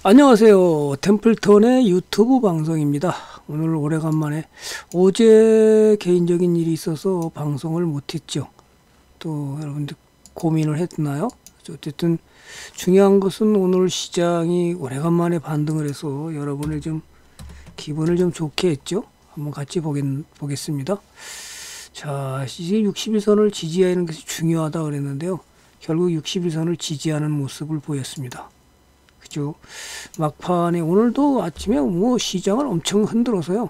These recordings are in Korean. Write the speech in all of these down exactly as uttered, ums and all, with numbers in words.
안녕하세요. 템플턴의 유튜브 방송입니다. 오늘 오래간만에 어제 개인적인 일이 있어서 방송을 못했죠. 또 여러분들 고민을 했나요? 어쨌든 중요한 것은 오늘 시장이 오래간만에 반등을 해서 여러분의 좀 기분을 좀 좋게 했죠. 한번 같이 보겠, 보겠습니다. 자, 육십 일선을 지지하는 것이 중요하다 그랬는데요. 결국 육십 일선을 지지하는 모습을 보였습니다. 그죠? 막판에 오늘도 아침에 뭐 시장을 엄청 흔들어서요.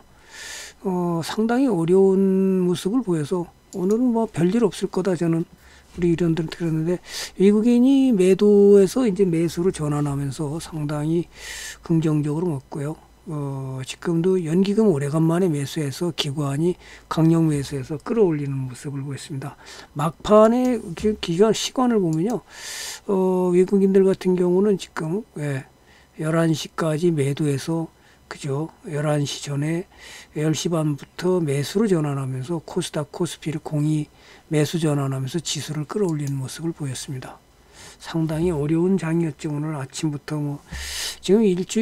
어, 상당히 어려운 모습을 보여서 오늘은 뭐 별일 없을 거다 저는 우리 의견들은 들었는데, 외국인이 매도에서 이제 매수로 전환하면서 상당히 긍정적으로 먹고요. 어, 지금도 연기금 오래간만에 매수해서 기관이 강력 매수해서 끌어올리는 모습을 보였습니다. 막판에 기간 시간을 보면요, 어, 외국인들 같은 경우는 지금 예, 열한 시까지 매도해서, 그죠? 열한 시 전에 열 시 반부터 매수로 전환하면서 코스닥 코스피를 공이 매수 전환하면서 지수를 끌어올리는 모습을 보였습니다. 상당히 어려운 장이었죠. 오늘 아침부터 뭐 지금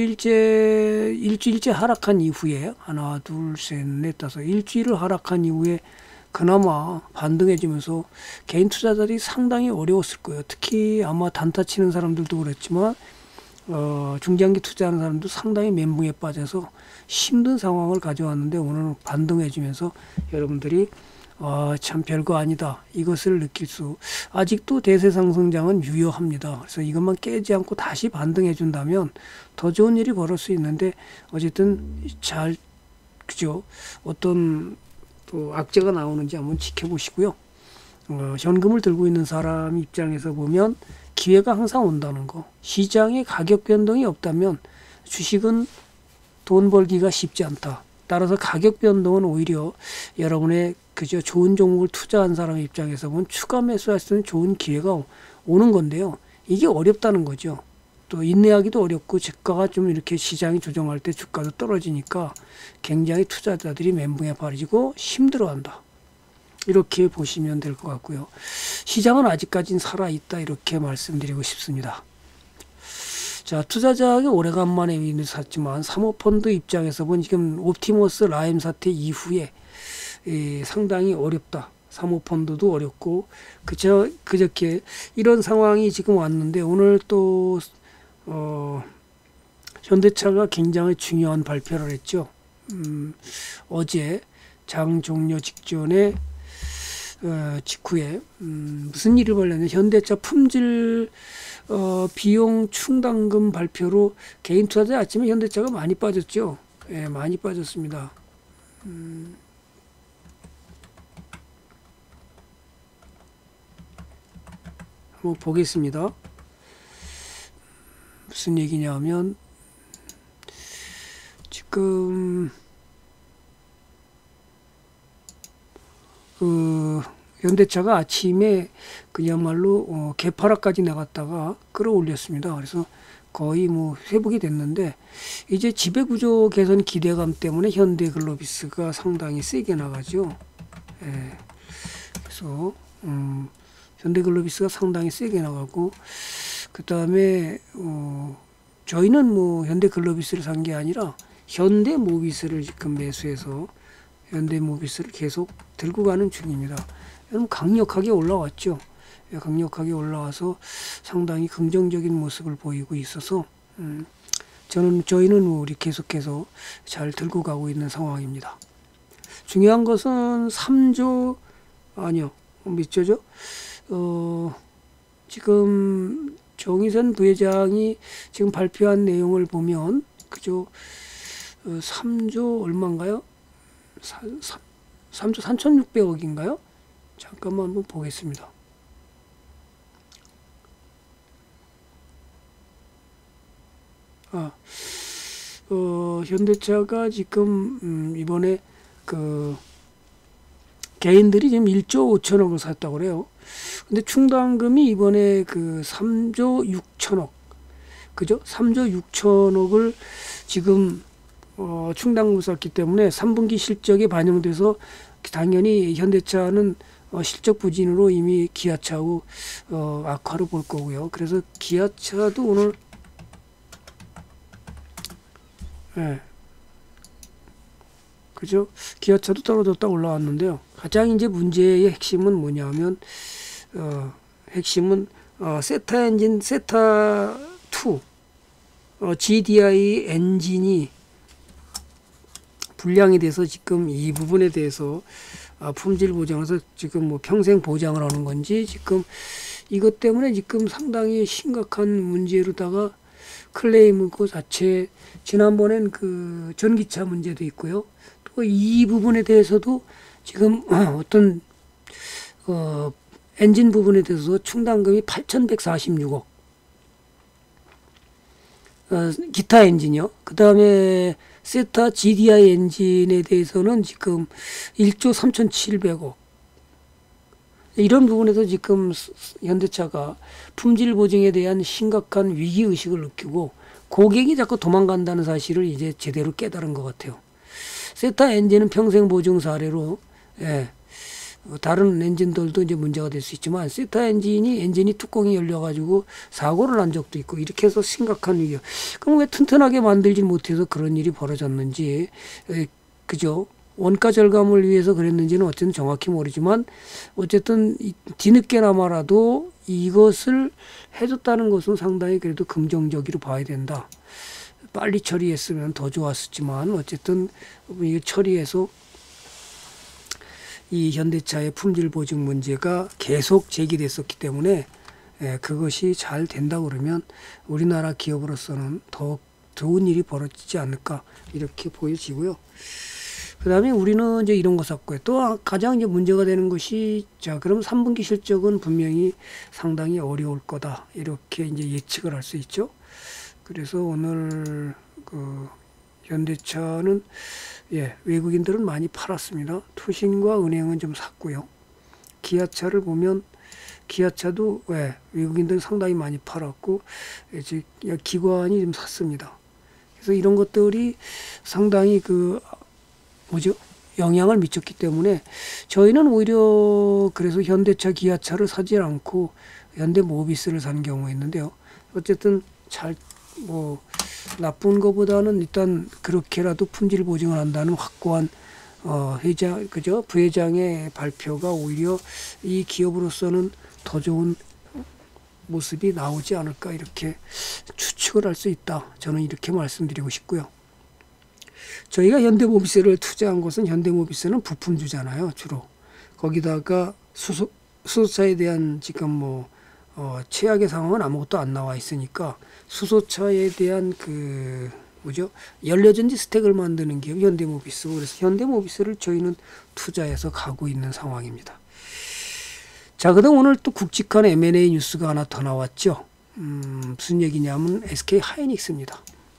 일주일째 일주일째 하락한 이후에 하나 둘 셋 넷 다섯 일주일을 하락한 이후에 그나마 반등해주면서 개인 투자자들이 상당히 어려웠을 거예요. 특히 아마 단타 치는 사람들도 그렇지만 어, 중장기 투자하는 사람도 상당히 멘붕에 빠져서 힘든 상황을 가져왔는데, 오늘 반등해주면서 여러분들이 아, 참 별거 아니다 이것을 느낄 수, 아직도 대세 상승장은 유효합니다. 그래서 이것만 깨지 않고 다시 반등해 준다면 더 좋은 일이 벌어질 수 있는데, 어쨌든 잘, 그죠? 어떤 또 악재가 나오는지 한번 지켜보시고요. 어, 현금을 들고 있는 사람 입장에서 보면 기회가 항상 온다는 거, 시장에 가격 변동이 없다면 주식은 돈 벌기가 쉽지 않다. 따라서 가격 변동은 오히려 여러분의 그저 좋은 종목을 투자한 사람의 입장에서 보면 추가 매수할 수 있는 좋은 기회가 오는 건데요. 이게 어렵다는 거죠. 또 인내하기도 어렵고, 주가가 좀 이렇게 시장이 조정할 때 주가도 떨어지니까 굉장히 투자자들이 멘붕에 빠지고 힘들어한다. 이렇게 보시면 될 것 같고요. 시장은 아직까지는 살아있다 이렇게 말씀드리고 싶습니다. 자, 투자자에게 오래간만에 샀지만 사모펀드 입장에서 보면 지금 옵티머스 라임 사태 이후에 예, 상당히 어렵다. 사모펀드도 어렵고, 그저, 그저께 이런 상황이 지금 왔는데, 오늘 또 어, 현대차가 굉장히 중요한 발표를 했죠. 음, 어제 장 종료 직전에 어, 직후에 음, 무슨 일이 벌렸냐, 현대차 품질 어, 비용 충당금 발표로 개인 투자자 아침에 현대차가 많이 빠졌죠. 예, 많이 빠졌습니다. 음, 한번 보겠습니다. 무슨 얘기냐면 지금 그 현대차가 아침에 그야말로 어, 개파락까지 나갔다가 끌어올렸습니다. 그래서 거의 뭐 회복이 됐는데, 이제 지배구조 개선 기대감 때문에 현대글로비스가 상당히 세게 나가죠. 예. 그래서 음, 현대글로비스가 상당히 세게 나가고, 그 다음에 어, 저희는 뭐 현대글로비스를 산 게 아니라 현대모비스를 지금 매수해서 현대모비스를 계속 들고 가는 중입니다. 여러분 강력하게 올라왔죠. 강력하게 올라와서 상당히 긍정적인 모습을 보이고 있어서 음, 저는 저희는 우리 계속해서 잘 들고 가고 있는 상황입니다. 중요한 것은 삼조 아니요 몇 조죠? 어, 지금 정의선 부회장이 지금 발표한 내용을 보면, 그죠? 어, 삼조 얼마인가요? 삼조 삼천육백억인가요? 잠깐만 한번 보겠습니다. 아, 어, 현대차가 지금 음, 이번에 그 개인들이 지금 일조 오천억을 샀다고 그래요. 근데 충당금이 이번에 그 삼조 육천억, 그죠? 삼조 육천억을 지금 어, 충당금을 샀기 때문에 삼 분기 실적에 반영돼서 당연히 현대차는 어, 실적 부진으로 이미 기아차하고 어, 악화로 볼 거고요. 그래서 기아차도 오늘 예. 그죠? 기아차도 떨어졌다 올라왔는데요. 가장 이제 문제의 핵심은 뭐냐면, 어, 핵심은, 어, 세타 엔진, 세타 투, 어, 지디아이 엔진이 불량이 돼서 지금 이 부분에 대해서 아, 품질 보장에서 지금 뭐 평생 보장을 하는 건지 지금 이것 때문에 지금 상당히 심각한 문제로다가 클레임 그 자체 지난번엔 그 전기차 문제도 있고요. 또 이 부분에 대해서도 지금 어떤 어 엔진 부분에 대해서 충당금이 팔천백사십육억 어, 기타 엔진이요. 그 다음에 세타 지디아이 엔진에 대해서는 지금 일조 삼천칠백억 이런 부분에서 지금 현대차가 품질 보증에 대한 심각한 위기의식을 느끼고 고객이 자꾸 도망간다는 사실을 이제 제대로 깨달은 것 같아요. 세타 엔진은 평생 보증 사례로, 예, 다른 엔진들도 이제 문제가 될 수 있지만, 세타 엔진이, 엔진이 뚜껑이 열려가지고 사고를 난 적도 있고, 이렇게 해서 심각한 위기. 그럼 왜 튼튼하게 만들지 못해서 그런 일이 벌어졌는지, 에, 그죠? 원가 절감을 위해서 그랬는지는 어쨌든 정확히 모르지만, 어쨌든 뒤늦게나마라도 이것을 해줬다는 것은 상당히 그래도 긍정적으로 봐야 된다. 빨리 처리했으면 더 좋았었지만 어쨌든 이게 처리해서 이 현대차의 품질 보증 문제가 계속 제기됐었기 때문에 예, 그것이 잘 된다 그러면 우리나라 기업으로서는 더 좋은 일이 벌어지지 않을까 이렇게 보여지고요. 그 다음에 우리는 이제 이런 거 샀고요. 또 가장 이제 문제가 되는 것이 자 그럼 삼 분기 실적은 분명히 상당히 어려울 거다 이렇게 이제 예측을 할 수 있죠. 그래서 오늘 그 현대차는 예, 외국인들은 많이 팔았습니다. 투신과 은행은 좀 샀고요. 기아차를 보면 기아차도 예, 외국인들은 상당히 많이 팔았고 이제 기관이 좀 샀습니다. 그래서 이런 것들이 상당히 그 뭐죠? 영향을 미쳤기 때문에 저희는 오히려 그래서 현대차, 기아차를 사지 않고 현대모비스를 산 경우가 있는데요. 어쨌든 잘 뭐 나쁜 것보다는 일단 그렇게라도 품질 보증을 한다는 확고한 어 회장 그죠 부회장의 발표가 오히려 이 기업으로서는 더 좋은 모습이 나오지 않을까 이렇게 추측을 할 수 있다. 저는 이렇게 말씀드리고 싶고요. 저희가 현대모비스를 투자한 것은 현대모비스는 부품주잖아요. 주로 거기다가 수소 수소차에 대한 지금 뭐 어, 최악의 상황은 아무것도 안 나와 있으니까 수소차에 대한 그 뭐죠 연료전지 스택을 만드는 기업 현대모비스고 그래서 현대모비스를 저희는 투자해서 가고 있는 상황입니다. 자, 그다음 오늘 또 굵직한 엠 앤 에이 뉴스가 하나 더 나왔죠. 음, 무슨 얘기냐면 에스케이 하이닉스입니다.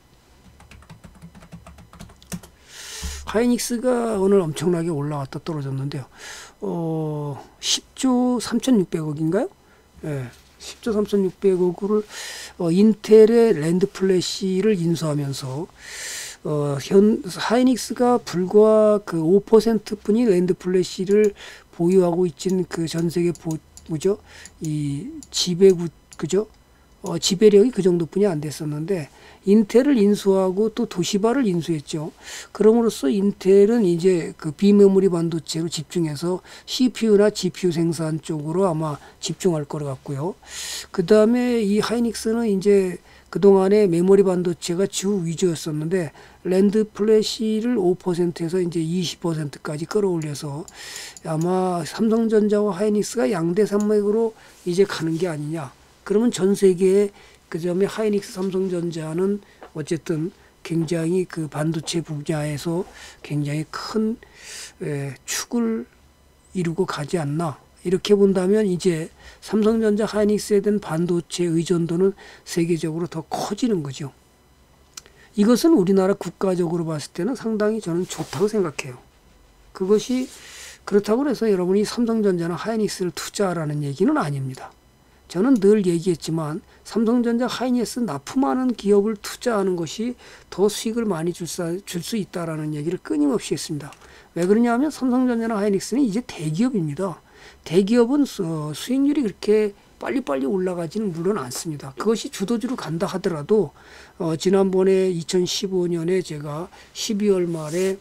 하이닉스가 오늘 엄청나게 올라왔다 떨어졌는데요. 어, 십조 삼천육백억인가요? 예. 십조 삼천육백억을 어, 인텔의 랜드 플래시를 인수하면서 어, 현 하이닉스가 불과 그 오 퍼센트 뿐이 랜드 플래시를 보유하고 있진 그 전 세계 보 뭐죠? 이 지배구 그죠? 어, 지배력이 그 정도뿐이 안 됐었는데 인텔을 인수하고 또 도시바를 인수했죠. 그럼으로써 인텔은 이제 그 비메모리 반도체로 집중해서 씨피유나 지피유 생산 쪽으로 아마 집중할 것 같고요. 그 다음에 이 하이닉스는 이제 그동안에 메모리 반도체가 주 위주였었는데 랜드 플래시를 오 퍼센트에서 이제 이십 퍼센트까지 끌어올려서 아마 삼성전자와 하이닉스가 양대 산맥으로 이제 가는 게 아니냐. 그러면 전 세계에 그 점에 하이닉스 삼성전자는 어쨌든 굉장히 그 반도체 분야에서 굉장히 큰 에, 축을 이루고 가지 않나. 이렇게 본다면 이제 삼성전자 하이닉스에 대한 반도체 의존도는 세계적으로 더 커지는 거죠. 이것은 우리나라 국가적으로 봤을 때는 상당히 저는 좋다고 생각해요. 그것이 그렇다고 해서 여러분이 삼성전자나 하이닉스를 투자하라는 얘기는 아닙니다. 저는 늘 얘기했지만 삼성전자 하이닉스 납품하는 기업을 투자하는 것이 더 수익을 많이 줄 수 있다라는 얘기를 끊임없이 했습니다. 왜 그러냐면 삼성전자나 하이닉스는 이제 대기업입니다. 대기업은 수익률이 그렇게 빨리빨리 올라가지는 물론 않습니다. 그것이 주도주로 간다 하더라도 어, 지난번에 이천십오 년에 제가 십이월 말에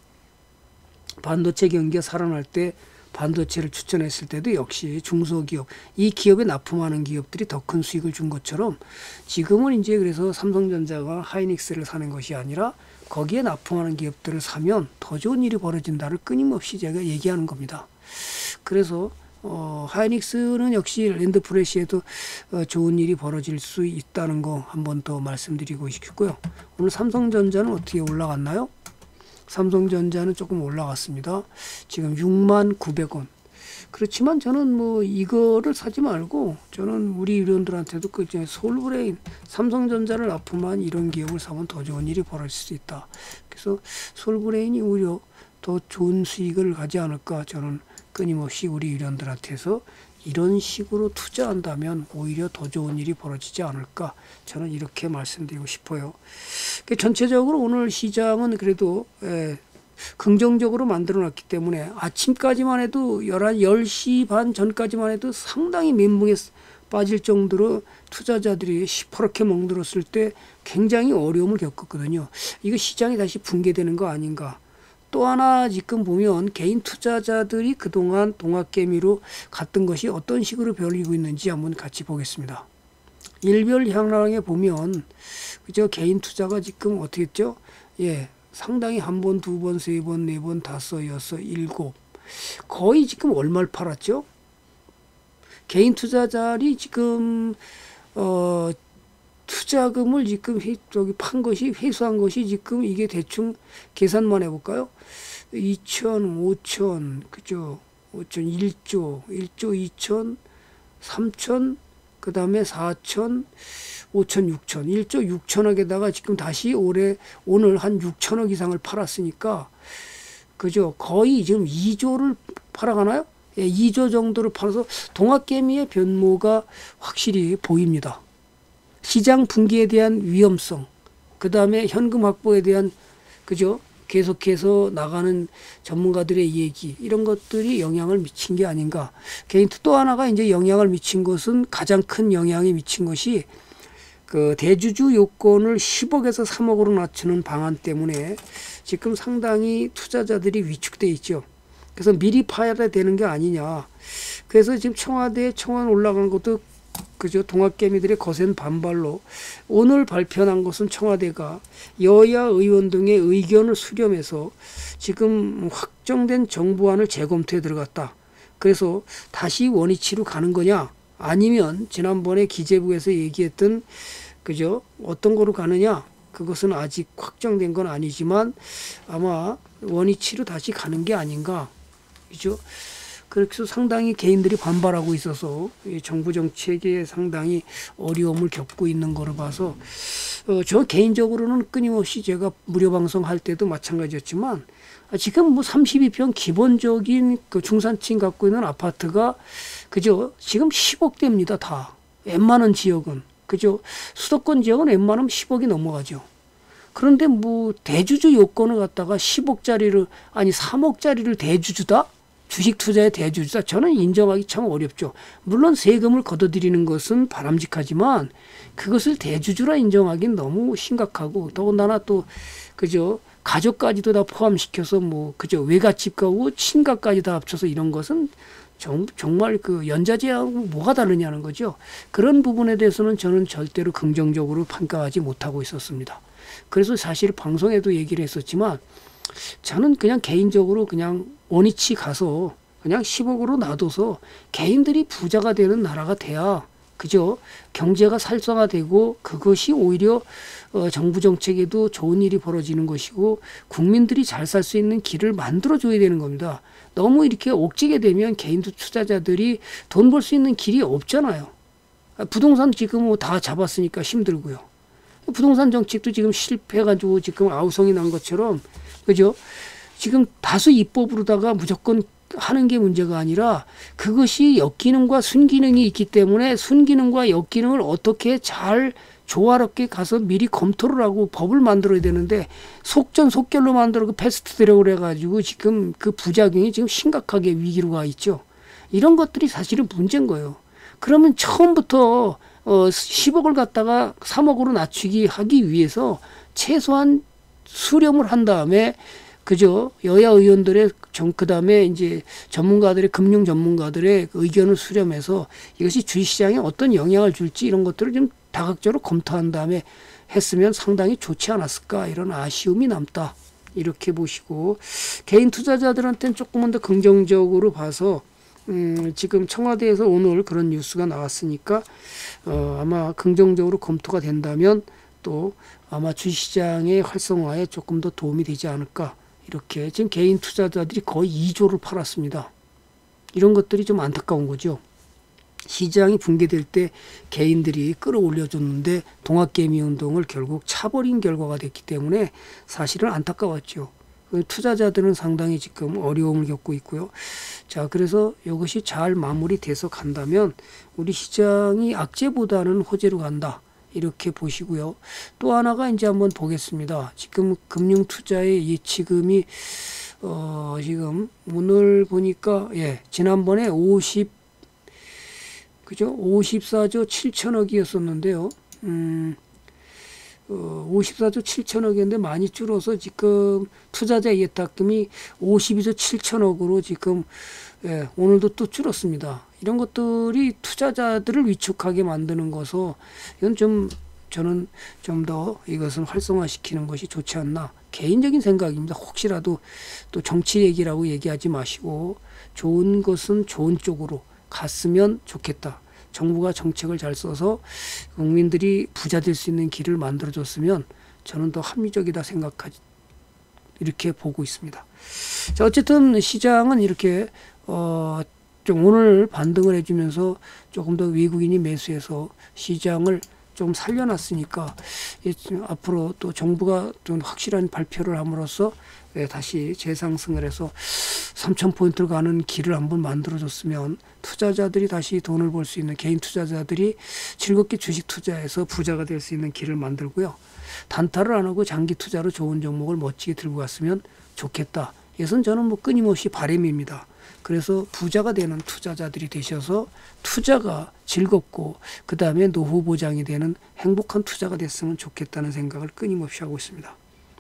반도체 경기가 살아날 때 반도체를 추천했을 때도 역시 중소기업, 이 기업에 납품하는 기업들이 더 큰 수익을 준 것처럼 지금은 이제 그래서 삼성전자가 하이닉스를 사는 것이 아니라 거기에 납품하는 기업들을 사면 더 좋은 일이 벌어진다를 끊임없이 제가 얘기하는 겁니다. 그래서 어, 하이닉스는 역시 랜드프레시에도 어, 좋은 일이 벌어질 수 있다는 거 한 번 더 말씀드리고 싶고요. 오늘 삼성전자는 어떻게 올라갔나요? 삼성전자는 조금 올라갔습니다. 지금 육만 구백 원. 그렇지만 저는 뭐 이거를 사지 말고 저는 우리 위원들한테도 그 솔브레인, 삼성전자를 납품한 이런 기업을 사면 더 좋은 일이 벌어질 수 있다. 그래서 솔브레인이 오히려 더 좋은 수익을 가지 않을까, 저는 끊임없이 우리 위원들한테서 이런 식으로 투자한다면 오히려 더 좋은 일이 벌어지지 않을까, 저는 이렇게 말씀드리고 싶어요. 전체적으로 오늘 시장은 그래도 예, 긍정적으로 만들어 놨기 때문에 아침까지만 해도 열 시 반 전까지만 해도 상당히 멘붕에 빠질 정도로 투자자들이 시퍼렇게 멍들었을 때 굉장히 어려움을 겪었거든요. 이거 시장이 다시 붕괴되는 거 아닌가. 또 하나 지금 보면 개인 투자자들이 그동안 동학개미로 갔던 것이 어떤 식으로 변하고 있는지 한번 같이 보겠습니다. 일별 향락에 보면 그저 개인 투자가 지금 어떻게 했죠? 예, 상당히 한 번, 두 번, 세 번, 네 번, 다섯, 여섯, 일곱, 거의 지금 얼마를 팔았죠? 개인 투자자들이 지금 어 투자금을 지금 회, 저기 판 것이, 회수한 것이 지금 이게 대충 계산만 해볼까요? 이천, 오천, 그죠? 오천, 일조, 일조 이천, 삼천, 그 다음에 사천, 오천, 육천, 일조 육천억에다가 지금 다시 올해, 오늘 한 육천억 이상을 팔았으니까, 그죠? 거의 지금 이조를 팔아가나요? 예, 이조 정도를 팔아서 동학개미의 변모가 확실히 보입니다. 시장 붕괴에 대한 위험성, 그 다음에 현금 확보에 대한, 그죠? 계속해서 나가는 전문가들의 얘기, 이런 것들이 영향을 미친 게 아닌가. 개인 또 하나가 이제 영향을 미친 것은, 가장 큰 영향이 미친 것이 그 대주주 요건을 십억에서 삼억으로 낮추는 방안 때문에 지금 상당히 투자자들이 위축돼 있죠. 그래서 미리 파야 되는 게 아니냐. 그래서 지금 청와대 청원 올라간 것도 그죠, 동학개미들의 거센 반발로 오늘 발표한 것은 청와대가 여야 의원 등의 의견을 수렴해서 지금 확정된 정부안을 재검토에 들어갔다. 그래서 다시 원위치로 가는 거냐, 아니면 지난번에 기재부에서 얘기했던 그죠, 어떤 거로 가느냐, 그것은 아직 확정된 건 아니지만 아마 원위치로 다시 가는 게 아닌가, 그죠. 그래서 상당히 개인들이 반발하고 있어서 정부 정책에 상당히 어려움을 겪고 있는 거로 봐서 어, 저 개인적으로는 끊임없이 제가 무료 방송할 때도 마찬가지였지만 지금 뭐 삼십이 평 기본적인 그 중산층 갖고 있는 아파트가 그죠, 지금 십억대입니다. 다 웬만한 지역은, 그죠, 수도권 지역은 웬만하면 십억이 넘어가죠. 그런데 뭐 대주주 요건을 갖다가 십억짜리를, 아니 삼억짜리를 대주주다? 주식 투자의 대주주다? 저는 인정하기 참 어렵죠. 물론 세금을 걷어들이는 것은 바람직하지만 그것을 대주주라 인정하기는 너무 심각하고, 더군다나 또 그죠, 가족까지도 다 포함시켜서 뭐 그죠, 외갓집 가고 친가까지 다 합쳐서 이런 것은 정, 정말 그 연자제하고 뭐가 다르냐는 거죠. 그런 부분에 대해서는 저는 절대로 긍정적으로 평가하지 못하고 있었습니다. 그래서 사실 방송에도 얘기를 했었지만 저는 그냥 개인적으로 그냥 원위치 가서 그냥 십억으로 놔둬서 개인들이 부자가 되는 나라가 돼야, 그죠, 경제가 살성화되고 그것이 오히려 어, 정부 정책에도 좋은 일이 벌어지는 것이고 국민들이 잘 살 수 있는 길을 만들어줘야 되는 겁니다. 너무 이렇게 옥지게 되면 개인 투자자들이 돈 벌 수 있는 길이 없잖아요. 부동산 지금 뭐 다 잡았으니까 힘들고요. 부동산 정책도 지금 실패해가지고 지금 아우성이 난 것처럼, 그죠, 지금 다수 입법으로다가 무조건 하는 게 문제가 아니라 그것이 역기능과 순기능이 있기 때문에 순기능과 역기능을 어떻게 잘 조화롭게 가서 미리 검토를 하고 법을 만들어야 되는데 속전속결로 만들어 그 패스트 트랙을 해가지고 지금 그 부작용이 지금 심각하게 위기로 가 있죠. 이런 것들이 사실은 문제인 거예요. 그러면 처음부터 어, 십억을 갖다가 삼억으로 낮추기 하기 위해서 최소한 수렴을 한 다음에 그저 여야 의원들의 정, 그 다음에 이제 전문가들의 금융 전문가들의 의견을 수렴해서 이것이 주식시장에 어떤 영향을 줄지 이런 것들을 좀 다각적으로 검토한 다음에 했으면 상당히 좋지 않았을까 이런 아쉬움이 남다. 이렇게 보시고 개인 투자자들한테는 조금은 더 긍정적으로 봐서 음, 지금 청와대에서 오늘 그런 뉴스가 나왔으니까 어, 아마 긍정적으로 검토가 된다면 또 아마 주식시장의 활성화에 조금 더 도움이 되지 않을까. 이렇게 지금 개인 투자자들이 거의 이조를 팔았습니다. 이런 것들이 좀 안타까운 거죠. 시장이 붕괴될 때 개인들이 끌어올려줬는데 동학개미 운동을 결국 차버린 결과가 됐기 때문에 사실은 안타까웠죠. 투자자들은 상당히 지금 어려움을 겪고 있고요. 자, 그래서 이것이 잘 마무리돼서 간다면 우리 시장이 악재보다는 호재로 간다. 이렇게 보시고요. 또 하나가 이제 한번 보겠습니다. 지금 금융투자의 예치금이 어 지금 오늘 보니까 예 지난번에 오십 그죠 오십사조 칠천억이었었는데요. 음. 어, 오십사조 칠천억이었는데 많이 줄어서 지금 투자자 예탁금이 오십이조 칠천억으로 지금 예, 오늘도 또 줄었습니다. 이런 것들이 투자자들을 위축하게 만드는 것서 이건 좀 저는 좀 더 이것은 활성화시키는 것이 좋지 않나 개인적인 생각입니다. 혹시라도 또 정치 얘기라고 얘기하지 마시고 좋은 것은 좋은 쪽으로 갔으면 좋겠다. 정부가 정책을 잘 써서 국민들이 부자 될 수 있는 길을 만들어줬으면 저는 더 합리적이다 생각하지 이렇게 보고 있습니다. 자, 어쨌든 시장은 이렇게 어, 좀 오늘 반등을 해주면서 조금 더 외국인이 매수해서 시장을 좀 살려놨으니까 앞으로 또 정부가 좀 확실한 발표를 함으로써 다시 재상승을 해서 삼천 포인트를 가는 길을 한번 만들어줬으면 투자자들이 다시 돈을 벌 수 있는 개인 투자자들이 즐겁게 주식 투자해서 부자가 될 수 있는 길을 만들고요. 단타를 안 하고 장기 투자로 좋은 종목을 멋지게 들고 갔으면 좋겠다. 이것은 저는 뭐 끊임없이 바람입니다. 그래서 부자가 되는 투자자들이 되셔서 투자가 즐겁고 그 다음에 노후 보장이 되는 행복한 투자가 됐으면 좋겠다는 생각을 끊임없이 하고 있습니다.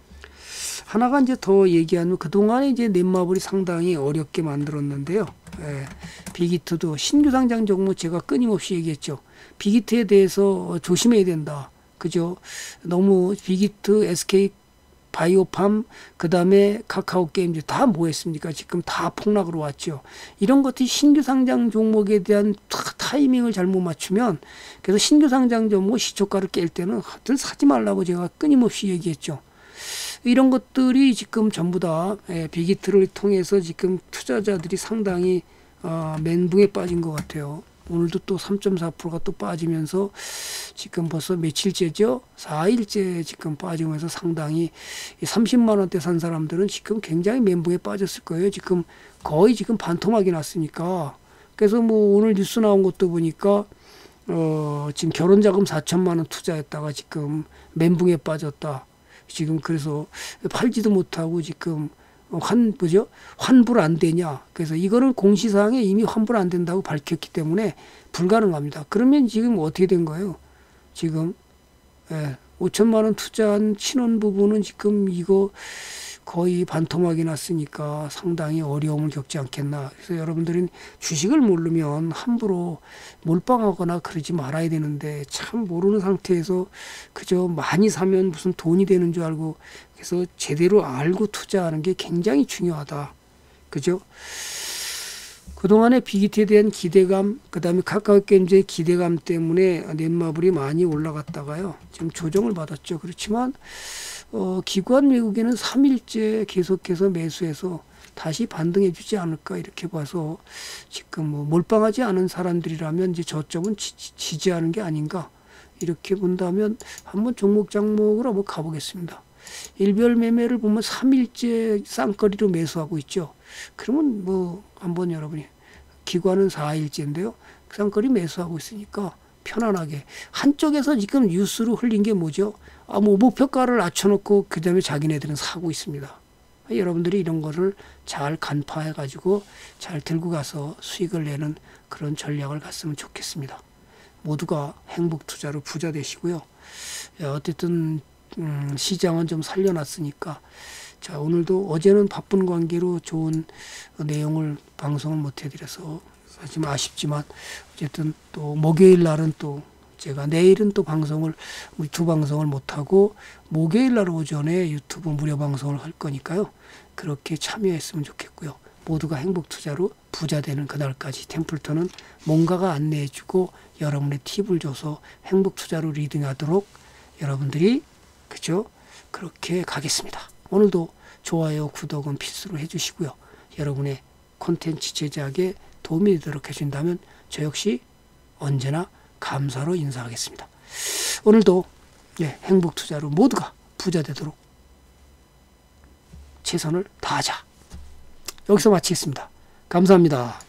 하나가 이제 더 얘기하면 그동안에 이제 넷마블이 상당히 어렵게 만들었는데요. 예, 빅히트도 신규 상장 종목 제가 끊임없이 얘기했죠. 빅히트에 대해서 조심해야 된다. 그죠? 너무 빅히트, 에스케이 바이오팜, 그 다음에 카카오 게임즈 다 뭐 했습니까? 지금 다 폭락으로 왔죠. 이런 것들이 신규 상장 종목에 대한 타이밍을 잘못 맞추면 그래서 신규 상장 종목 시초가를 깰 때는 하여튼 사지 말라고 제가 끊임없이 얘기했죠. 이런 것들이 지금 전부 다 빅히트를 통해서 지금 투자자들이 상당히 어, 멘붕에 빠진 것 같아요. 오늘도 또 삼 점 사 퍼센트가 또 빠지면서 지금 벌써 며칠째죠? 사 일째 지금 빠지면서 상당히 삼십만 원대 산 사람들은 지금 굉장히 멘붕에 빠졌을 거예요. 지금 거의 지금 반토막이 났으니까. 그래서 뭐 오늘 뉴스 나온 것도 보니까 어, 지금 결혼자금 사천만 원 투자했다가 지금 멘붕에 빠졌다. 지금 그래서 팔지도 못하고 지금 환, 뭐죠? 환불 안 되냐. 그래서 이거는 공시사항에 이미 환불 안 된다고 밝혔기 때문에 불가능합니다. 그러면 지금 어떻게 된 거예요? 지금, 예, 오천만 원 투자한 신혼부부는 지금 이거 거의 반토막이 났으니까 상당히 어려움을 겪지 않겠나. 그래서 여러분들은 주식을 모르면 함부로 몰빵하거나 그러지 말아야 되는데 참 모르는 상태에서 그저 많이 사면 무슨 돈이 되는 줄 알고 그래서 제대로 알고 투자하는 게 굉장히 중요하다. 그죠? 그동안에 빅히트에 대한 기대감, 그 다음에 카카오 게임즈의 기대감 때문에 넷마블이 많이 올라갔다가요. 지금 조정을 받았죠. 그렇지만 어, 기관 외국인은 삼 일째 계속해서 매수해서 다시 반등해 주지 않을까 이렇게 봐서 지금 뭐 몰빵하지 않은 사람들이라면 이제 저점은 지, 지지하는 게 아닌가 이렇게 본다면 한번 종목 장목으로 한번 가보겠습니다. 일별 매매를 보면 삼 일째 쌍거리로 매수하고 있죠. 그러면 뭐 한번 여러분이 기관은 사 일째인데요. 쌍거리 매수하고 있으니까 편안하게 한쪽에서 지금 뉴스로 흘린 게 뭐죠? 아, 뭐 목표가를 낮춰놓고 그 다음에 자기네들은 사고 있습니다. 여러분들이 이런 거를 잘 간파해 가지고 잘 들고 가서 수익을 내는 그런 전략을 갔으면 좋겠습니다. 모두가 행복 투자로 부자 되시고요. 어쨌든 음, 시장은 좀 살려놨으니까 자, 오늘도 어제는 바쁜 관계로 좋은 내용을 방송을 못 해드려서 좀 아쉽지만 어쨌든 또 목요일 날은 또 제가 내일은 또 방송을 두 방송을 못하고 목요일 날 오전에 유튜브 무료 방송을 할 거니까요. 그렇게 참여했으면 좋겠고요. 모두가 행복 투자로 부자 되는 그날까지 템플턴은 뭔가가 안내해주고 여러분의 팁을 줘서 행복 투자로 리딩하도록 여러분들이 그죠? 그렇게 가겠습니다. 오늘도 좋아요, 구독은 필수로 해주시고요. 여러분의 콘텐츠 제작에 도움이 되도록 해준다면 저 역시 언제나 감사로 인사하겠습니다. 오늘도 예, 행복 투자로 모두가 부자 되도록 최선을 다하자. 여기서 마치겠습니다. 감사합니다.